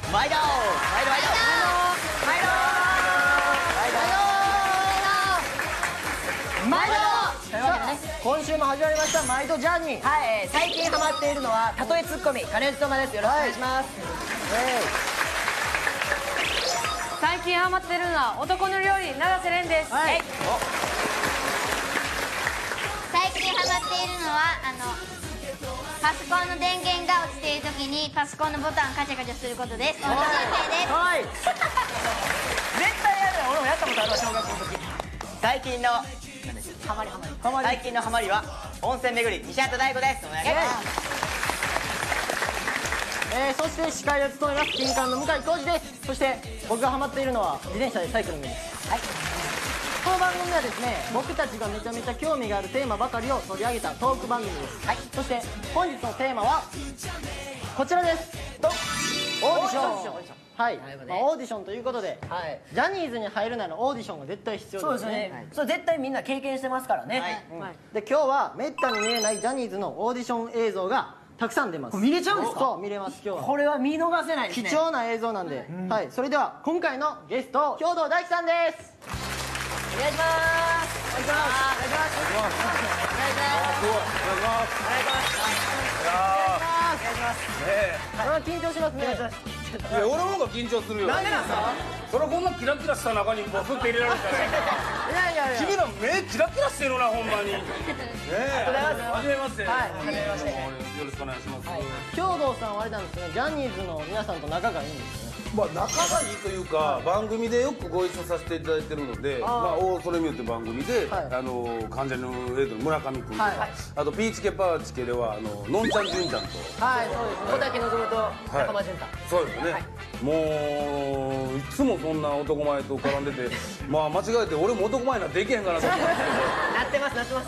毎度というわけでね、今週も始まりました毎度ジャーニー。はい、最近ハマっているのはたとえツッコミ、金内智です。よろしくお願いします。 最近ハマってるのは男の料理、永瀬廉です。 はい。 最近ハマっているのはパソコンの電源が落ちている時にパソコンのボタンをカチャカチャすることです。おしめです。 はい。絶対やるよ。俺もやったことあるわ、小学校の時。最近の最近のハマりは温泉巡り、西畑大吾です。お願いします。そして司会を務めます金管の向井浩二です。そして僕がハマっているのは自転車でサイクリングです。はい。この番組はですね、僕たちがめちゃめちゃ興味があるテーマばかりを取り上げたトーク番組です。はい。そして本日のテーマはこちらです。オーディション。はい、オーディションということで、ジャニーズに入るならオーディションが絶対必要ですね。そうですね。それ絶対みんな経験してますからね。で、今日はめったに見れないジャニーズのオーディション映像がたくさん出ます。見れちゃうんですか？そう、見れます。今日はこれは見逃せないですね。貴重な映像なんで。はい。それでは今回のゲスト、兵藤大樹さんです。お願いします。お願いします。お願いします。お願いします。お願いします。緊張しますね。 いや、俺の方が緊張するよ。 なんでなんすか？ それこんなキラキラした中にボスって入れられたらいや君ら目キラキラしてるな、ほんまに。ねえ、はじめまして。 はい、はじめまして。 よろしくお願いします。 兵藤さんはあれなんですね、ジャニーズの皆さんと仲がいいんですね。 まあ仲がいいというか、番組でよくご一緒させていただいてるので、まあオーソレミューって番組で関ジャニのエイドの村上君とか、あとピーチケパーチケではのんちゃんじゅんちゃんと、 はい、そうです。小竹望と仲間淳太。 そうですね。もういつもそんな男前と絡んでて、まあ間違えて俺も男前になっていけへんかなと思って。 なってます、なってます。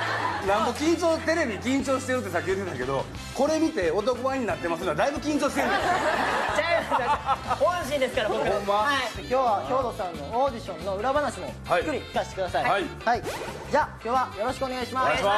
なんぼ緊張、テレビ緊張してるってさっき言ってたけど、これ見て男前になってますのはだいぶ緊張してるんですよ。 本心ですから僕。 ほんま。 今日は兵藤さんのオーディションの裏話もゆっくり聞かせてください。はい。じゃあ今日はよろしくお願いします。お願いします。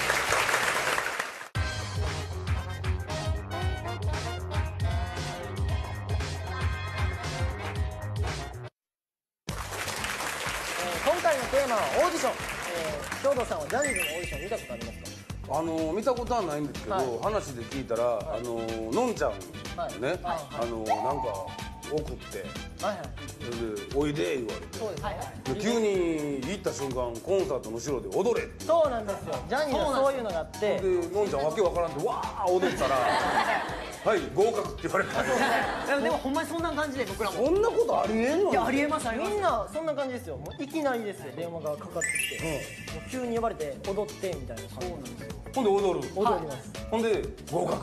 今回のテーマはオーディション。兵藤さんはジャニーズのオーディション見たことありますか？ 見たことはないんですけど、話で聞いたらのんちゃんね、なんか送って「おいで」言われて、急に行った瞬間コンサートの後ろで踊れって。 そうなんですよ。ジャニーズはそういうのがあって、 でのんちゃんわけわからんってわー踊ったら「はい合格」って言われた。 でもほんまにそんな感じで僕らも。 そんなことありえんの？ いや、ありえます、あります。みんなそんな感じですよ。もういきなりですよ、電話がかかってきて、もう急に呼ばれて踊ってみたいな感じ。そうなんですよ。 ほんで踊る。 踊ります。 ほんで合格。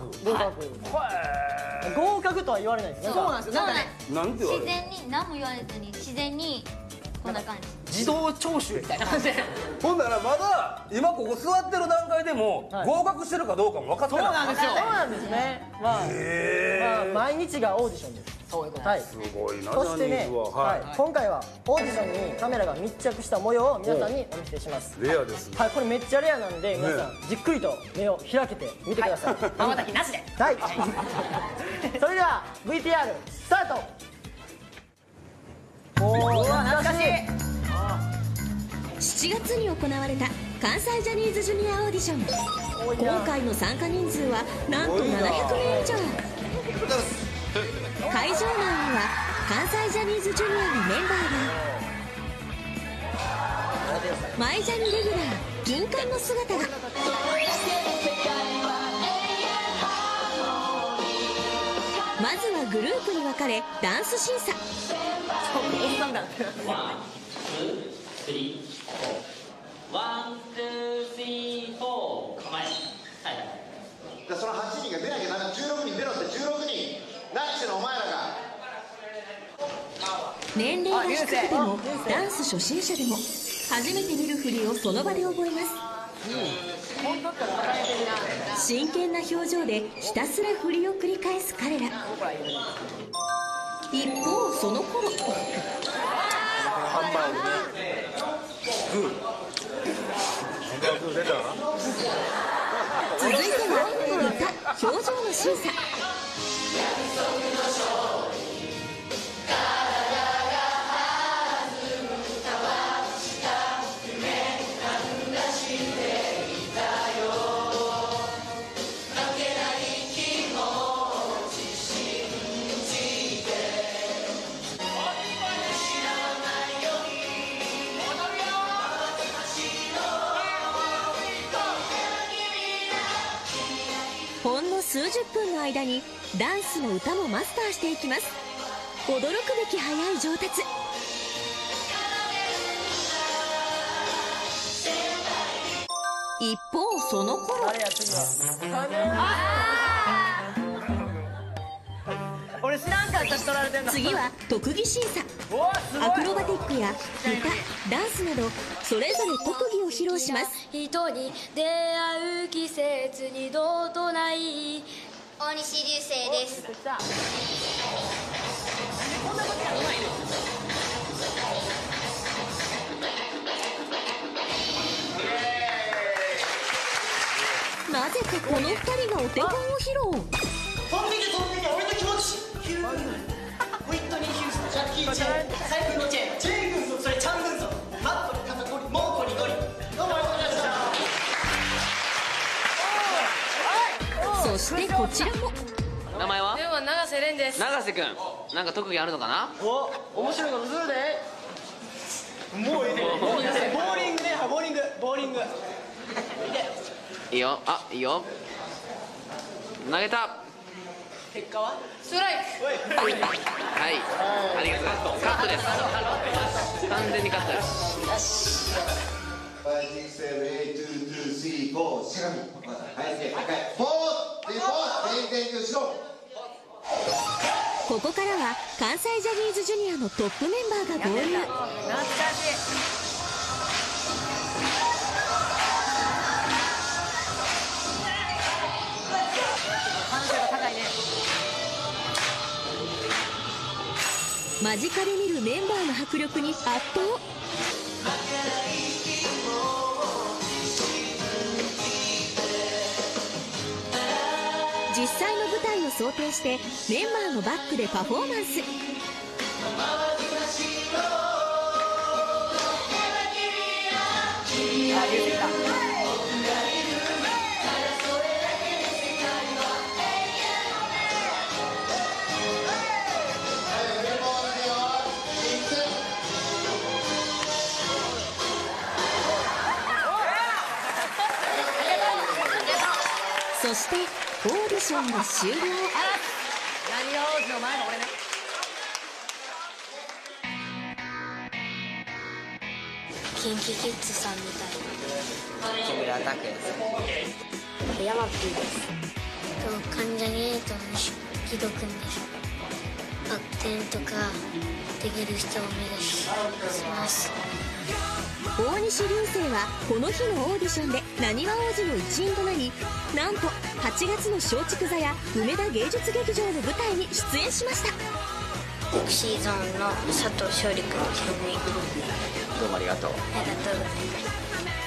合格とは言われないです。 そうなんですよ。 なんて言われる？ 自然に何も言われずに自然にこんな感じ。 自動聴取みたいな感じで。 ほんだらまだ今ここ座ってる段階でも合格してるかどうかも分かってない。 そうなんですよ。そうなんですね。まあ毎日がオーディションです。そういうこと。はい。すごいな。 そしてね、今回はオーディションにカメラが密着した模様を皆さんにお見せします。 レアですね。 はい、これめっちゃレアなんで皆さんじっくりと目を開けてみてください。まばたきなしで。はい。それでは VTR スタート。おお、懐かしい。 7月に行われた関西ジャニーズジュニアオーディション。今回の参加人数はなんと700名以上。会場内には関西ジャニーズジュニアのメンバーがマイジャニレギュラー金冠の姿が。まずはグループに分かれダンス審査。 その8人が出なきゃな、16人出ろって。16人何してんのお前らが。 年齢が低くてもダンス初心者でも初めて見る振りをその場で覚えます。真剣な表情でひたすら振りを繰り返す彼ら。一方その頃、 ハンバーグにグー出た。 続いては歌。 表情の審査。ほんの数十分の間にダンスも歌もマスターしていきます。驚くべき速い上達。一方その頃、 俺知らんかったし取られてんの。 次は特技審査。アクロバティックや歌、ダンスなどそれぞれ特技を披露します。 人に出会う季節にどうとない大西流星です。 なぜかこの2人がお手本を披露。 飛んでけ俺の気持ち。ヒューウィットニー・ヒューストン、ジャッキー・チェン、財布のチェーン、チェーン軍曹、それチャン軍曹、マッコリ肩こりモンゴリゴリ。どうもありがとうございました。 そしてこちらも。 名前は？では永瀬廉です。 永瀬君、なんか特技あるのかな？ お、面白いことするで。 もういいね。ボーリングね、ボーリング。 いいよ、あ、いいよ。投げた。 結果は？ ストライク。 はい、ありがとう。カットです。完全にカットです。 ファイティングセーブ8、2、2、3、4、しゃがみ。はい、高い。フォー、で、フォー、前後ろ。 ここからは関西ジャニーズジュニアのトップメンバーが合流。 懐かしい。 間近で見るメンバーの迫力に圧倒。実際の舞台を想定してメンバーのバックでパフォーマンス。そしてオーディションが終了。 何が王子の前の俺ね。 キンキキッズさんみたいな。 木村拓哉です。 ヤマピーです。関ジャニ∞の木戸くんです。バク転とかできる人を目指します。 大西流星はこの日のオーディションでなにわ王子の一員となり、なんと8月の松竹座や梅田芸術劇場の舞台に出演しました。 セクシーゾーンの佐藤勝利君です。 どうもありがとう。 ありがとうございます。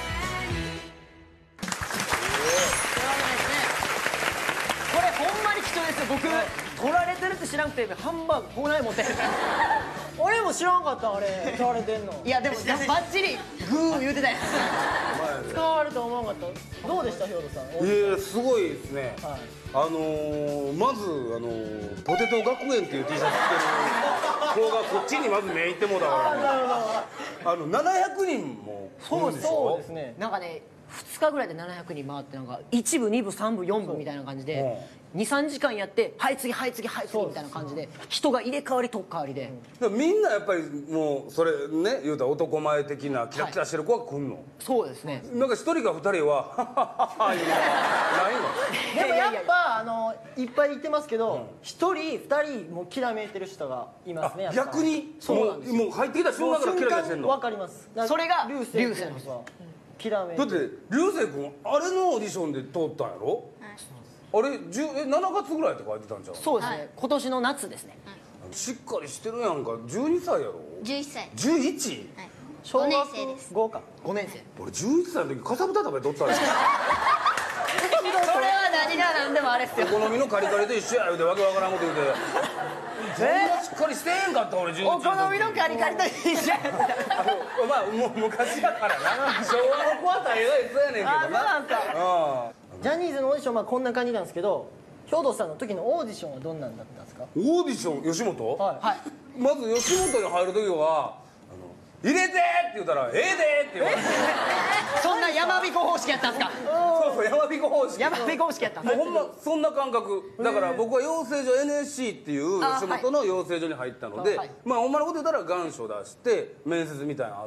これほんまに貴重ですよ。僕取られてるって知らんくてハンバーグこない持ってる。俺も知らんかった。あれ取られてんの。いやでもバッチリグー言うてたやん。使われると思わなかった。どうでしたヒョウドさん？ いやすごいですね。まずポテト学園っていう T シャツ着てる子がこっちにまず目いってもだから700人も来るんでしょ。 そうですね。なんかね2日ぐらいで700人回って、なんか1部2部3部4部みたいな感じで23時間やって、はい次はい次はい次みたいな感じで人が入れ替わりとっかわりで、 みんなやっぱりもうそれね言うたら男前的なキラキラしてる子が来んの。 そうですね。 なんか1人か2人はハハハハないの。 でもやっぱいっぱいいてますけど、1人2人もうきらめいてる人がいますね。 逆にそうなんですよ。 もう入ってきた瞬間からキラキラしてんの。 わかります。それが流星なんですよ。きらめいてだって流星君あれのオーディションで通ったんやろ。あれ7月ぐらいって書いてたんちゃう。 そうですね。今年の夏ですね。 しっかりしてるやんか。12歳やろ。 11歳。 11？ 5年生です。 5か5年生。 俺11歳の時かさぶた食べとったんや。 それは何が何でもあれっすよ。 お好みのカリカリと一緒や言うてわけわからんこと言うてそんなしっかりしてへんかった俺11 お好みのカリカリと一緒やまあもう昔やからな昭和の子は大概そうやねんけどな。 そうなんすか。ジャニーズのオーディションこんな感じなんですけど、兵藤さんの時のオーディションはどんなんだったんですか？ オーディション吉本、まず吉本に入る時は「入れて!」って言ったら「ええで!」って言われてそんな山彦方式やったんですか？ そう山彦方式、 山彦方式やった。 もうほんまそんな感覚だから僕は養成所 NSC っていう吉本の養成所に入ったので、まあほんまのこと言ったら願書出して面接みたいなのあって、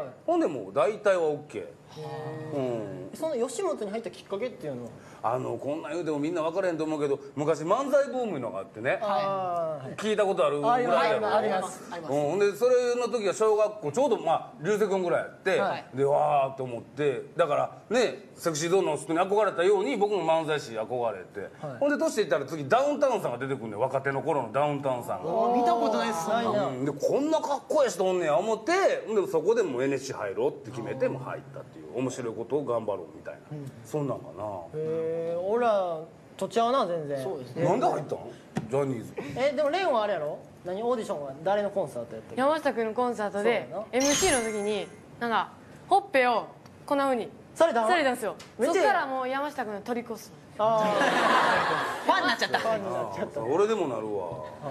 ほんでもう大体は OK。 その吉本に入ったきっかけっていうのはこんなん言うてもみんな分からへんと思うけど、昔漫才ブームいうのがあってね、聞いたことあるぐらいやろ。 あります。 ほんでそれの時は小学校ちょうどまあ流星君ぐらいやって、でわーって思って、だからねセクシーゾーンの人に憧れたように僕も漫才師憧れて、ほんで年いったら次ダウンタウンさんが出てくるねん、若手の頃のダウンタウンさんが。 見たことないっす。 でこんなかっこいい人おんねや思って、でそこでもう NSC 入ろうって決めても入ったっていう、面白いことを頑張ろうみたいな、そんなんかな。 俺らとちゃうな全然。そうですね。 なんで入ったんジャニーズ。 でもレンはあれやろ、何オーディションは誰のコンサートやったっけ？ 山下君のコンサートで MC の時になんかほっぺをこんなふうにされたんですよ。そしたらもう山下君の虜っす。 ファンになっちゃった。 俺でもなるわ。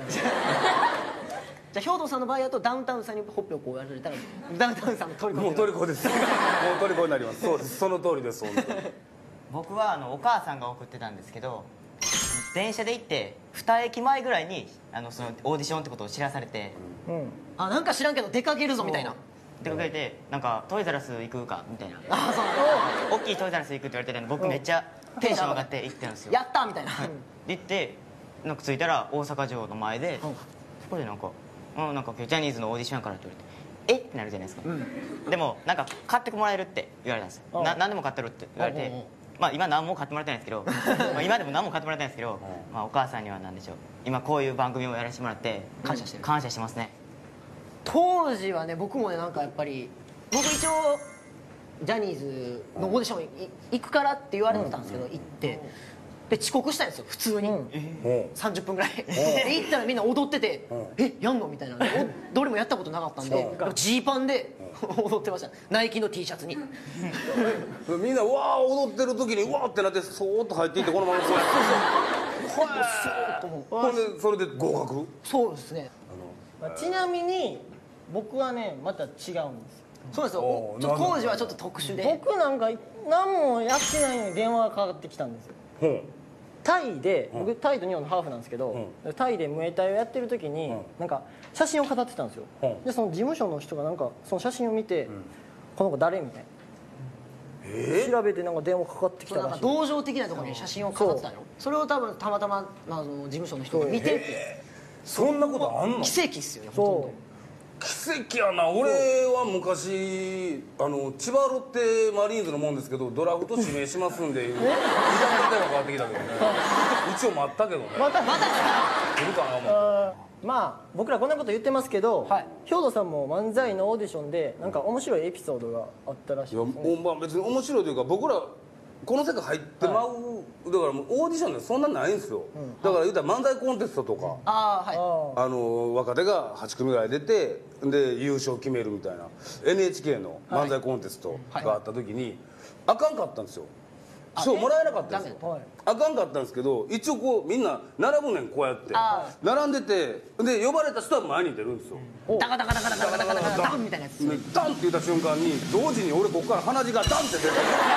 じゃあ兵藤さんの場合だとダウンタウンさんにほっぺをこうやられたらダウンタウンさんの虜。 もう虜です。もう虜になります。そうです、その通りです。本当に。 僕はお母さんが送ってたんですけど、電車で行って2駅前ぐらいにそのオーディションってことを知らされて、 なんか知らんけど出かけるぞみたいな。 出かけてなんかトイザらス行くかみたいな、大きいトイザらス行くって言われてたんで、僕めっちゃテンション上がって行ってたんですよ。 やったみたいな。 で行ってなんか着いたら大阪城の前で、そこでなんかなんか今日ジャニーズのオーディションやからって言われて、えってなるじゃないですか。でもなんか買ってもらえるって言われたんですよ。何でも買ってるって言われて、まあ今何も買ってもらってないんですけど今でも何も買ってもらってないんですけど、まあお母さんには何でしょう、今こういう番組をやらせてもらって感謝してますね。 当時はね、僕もね、なんかやっぱり僕一応ジャニーズのオーディション行くからって言われてたんですけど、行ってで遅刻したんですよ普通に、30分ぐらいで行ったらみんな踊ってて「えやんの?」みたいな。どれもやったことなかったんでジーパンで踊ってました。ナイキの T シャツにみんなうわー踊ってる時にうわーってなってそーっと入っていってこのままそうやってほんでそれで合格。 そうですね。ちなみに僕はねまた違うんですよ。そうですよ。ちょっと当時はちょっと特殊で、僕なんか何もやってないのに電話がかかってきたんですよ。タイで、僕タイと日本のハーフなんですけど、タイでムエタイをやってる時になんか写真を飾ってたんですよ。でその事務所の人がなんかその写真を見て「この子誰?」みたいな調べてなんか電話かかってきたらしい。同情的なところに写真を飾ってたの。それを多分たまたま事務所の人が見てて。 そんなことあんの？ 奇跡っすよね。ほ奇跡やな。俺は昔千葉ロッテマリーンズのもんですけど、ドラフト指名しますんでいきなり電話かかってきたけどね。一応待ったけどね。また来るかな思って。 まあ僕らこんなこと言ってますけど、兵藤さんも漫才のオーディションでなんか面白いエピソードがあったらしいですね。 いや別に面白いというか、僕らこの世界入ってまう、だからもうオーディションでそんなないんですよ。だから言うたら漫才コンテストとか、若手が8組ぐらい出てで優勝決めるみたいな NHK の漫才コンテストがあった時にあかんかったんですよ。賞もらえなかったんですよ。あかんかったんですけど、一応こうみんな並ぶねん、こうやって並んでて、で呼ばれた人は前に出るんですよ。 ダカダカダカダカダカダカダンみたいなやつ。 ダンって言った瞬間に同時に俺ここから鼻血がダンって出て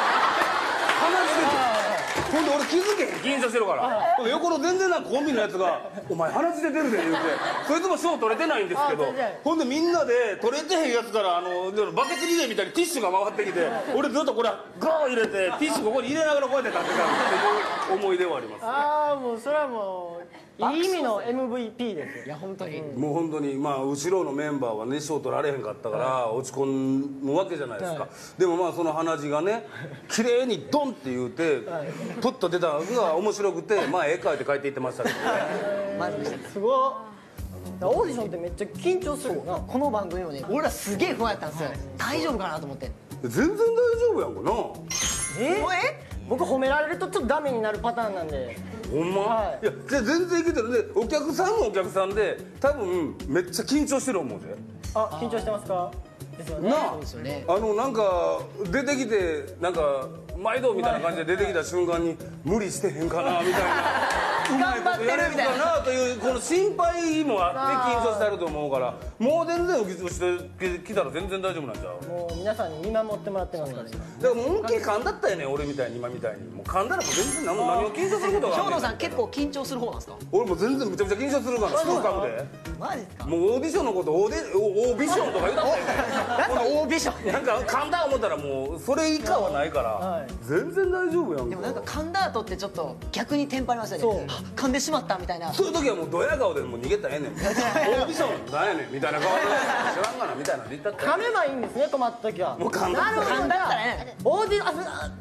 ほんで俺気づけへん、緊張してるから。横の全然なんかコンビのやつが「お前鼻血出てるで」言うて、そいつも賞取れてないんですけど、ほんでみんなで取れてへんやつからバケツリレーみたいにティッシュが回ってきて、俺ずっとこれガー入れてティッシュここに入れながらこうやって立ってたっていう思い出はあります。 ああもうそれはもういい意味の MVP ですよ。いや本当にもう本当にまあ後ろのメンバーはね賞取られへんかったから落ち込むわけじゃないですか。でもまあその鼻血がね綺麗にドンって言うてプッと出たのが面白くて、まあ絵描いて帰っていってましたけどね。 すごい。オーディションってめっちゃ緊張するよな。この番組もね俺らすげえ不安やったんですよ。大丈夫かなと思って。 全然大丈夫やんかな。 僕褒められるとちょっとダメになるパターンなんで。 ほんま？いや全然いけてる。でお客さんもお客さんで多分めっちゃ緊張してる思うで。 あ、緊張してますか？ですよね。 なそうですよね。 なんか出てきてなんか毎度みたいな感じで出てきた瞬間に無理してへんかなみたいな。うまいことやれるかなというこの心配もあって緊張してあると思うから、もう全然浮きしてきたら全然大丈夫なんちゃう？ もう皆さんに見守ってもらってますからね。 だからもう思いっきり噛んだったよね、俺みたいに今みたいに。もう噛んだらもう全然何を緊張することがある。 兵藤さん結構緊張する方なんですか？ 俺もう全然めちゃめちゃ緊張するからすぐ噛むで。 マジですか？ もうオーディションのことオービションとか言うたったよね。 なんかオービションなんか噛んだ思ったらもうそれ以下はないから全然大丈夫やんか。 でもなんか噛んだ後ってちょっと逆にテンパりますよね。噛んでしまったみたいな。 そういう時はもうドヤ顔でもう逃げたらええねん。オーディションなんやねんみたいな顔で知らんがなみたいなで言ったって。 噛めばいいんですね、困った時は。 もう噛んだったら噛んだったらね。オーディ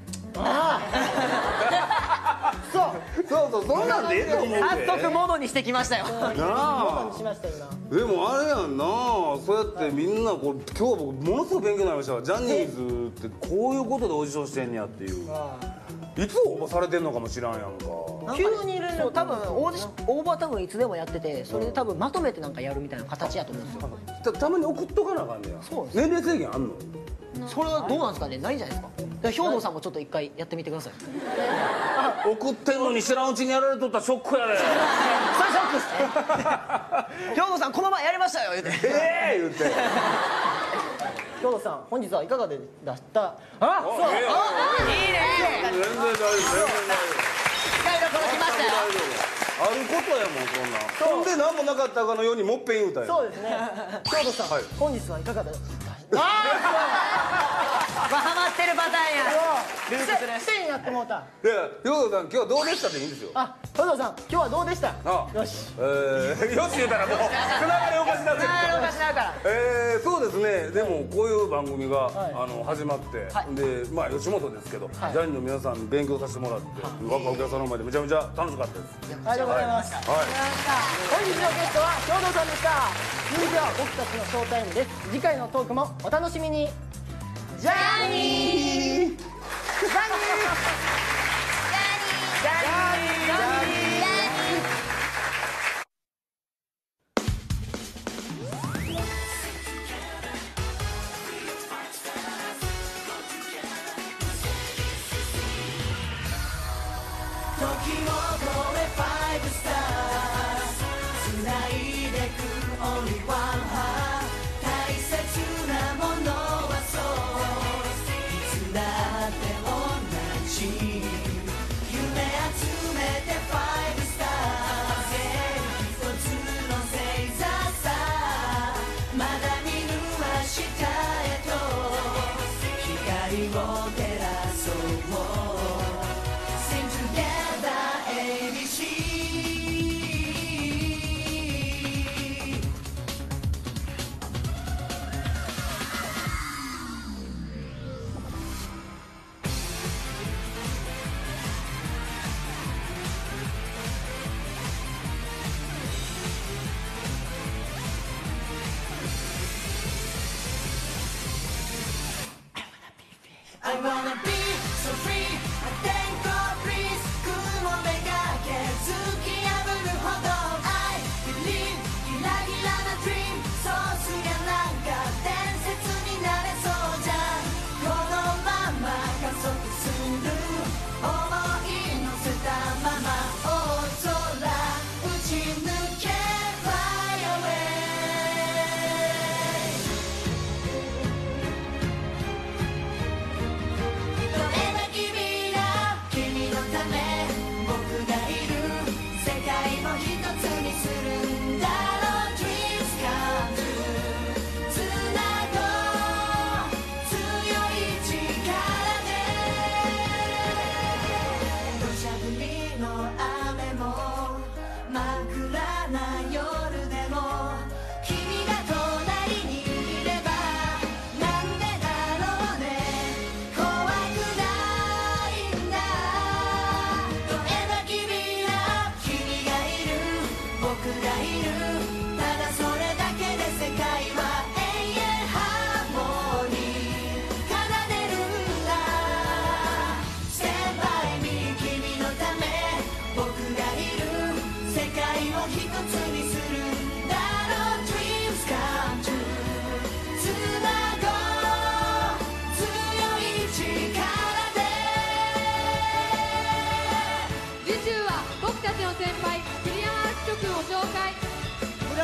そうそんなんでええと思うで。 早速モードにしてきましたよ。 なあ。 しました今。 でもあれやんな、そうやってみんなこう今日は僕ものすごく勉強になりました。ジャニーズってこういうことでオーディションしてんねやっていう。いつ応募されてんのかも知らんやんか。 急に連絡多分応募は多分いつでもやってて、それで多分まとめてなんかやるみたいな形やと思うんですよ。 たまに送っとかなあかんねや。年齢制限あんの？ それはどうなんですかね。ないんじゃないですか。兵藤さんもちょっと一回やってみてください。 送ってんのに知らんうちにやられとったらショックやで。 それショックっすね。兵藤さんこの前やりましたよ言うて。 言うて。 兵藤さん本日はいかがでしたあそういいね全然大丈夫全然大丈夫。 使いどころ来ましたよ。 あることやもんそんなん。ほんで何もなかったかのようにもっぺん言うたよ。 そうですね。兵藤さん本日はいかがでしたまあハマってるパターンや。 癖になってもうた。 いや兵藤さん今日はどうでしたでいいんですよ。 あ、兵藤さん今日はどうでした？よし。 よし言うたらもうつながりおかしなってる。そうですね。でもこういう番組が始まってでまあ吉本ですけどジャニーの皆さんに勉強させてもらって若お客さんの前でめちゃめちゃ楽しかったです。 ありがとうございます。本日のゲストは兵藤さんでした。続いては僕たちのショータイムです。次回のトークもお楽しみに。ジャニージャニージャニージャニー時を超えファイブスター繋いでく Only One Heart 大切なものはそうつな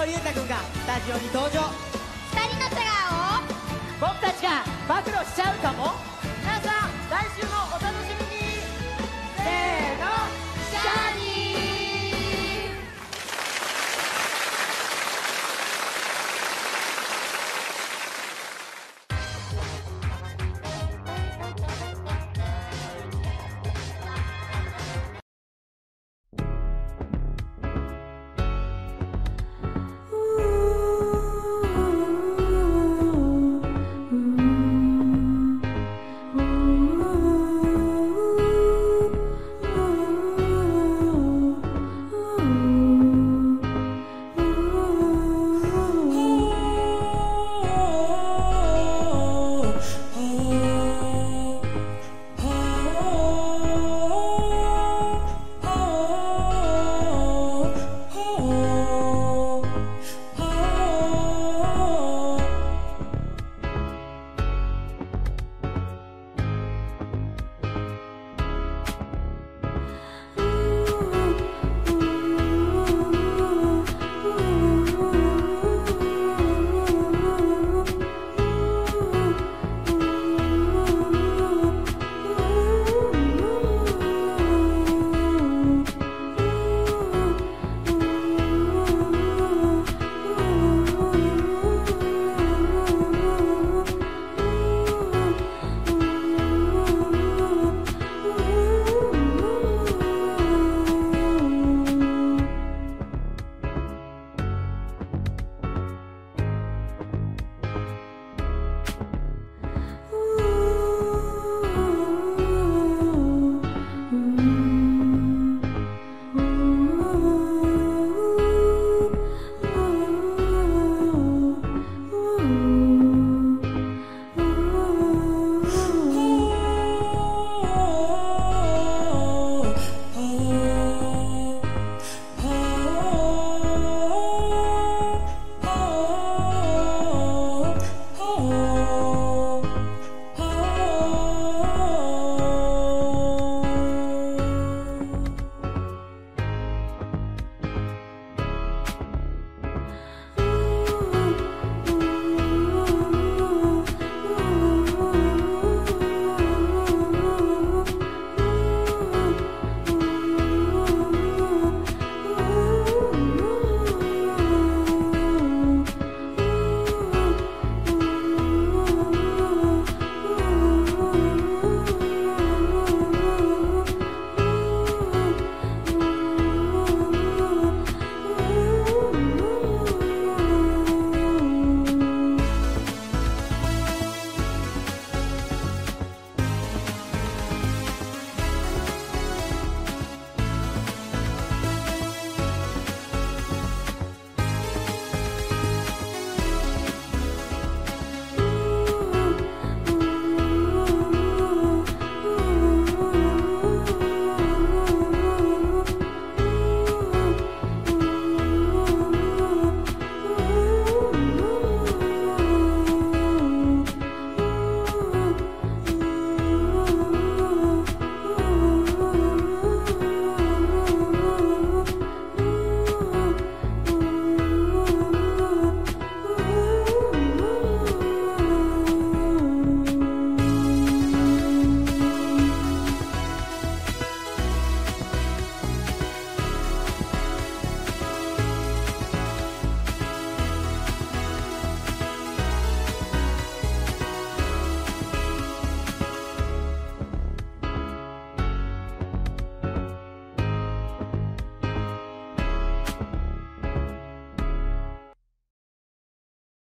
裕太君がスタジオに登場。 2人の素顔を僕たちが暴露しちゃうかも。 皆さん来週もお楽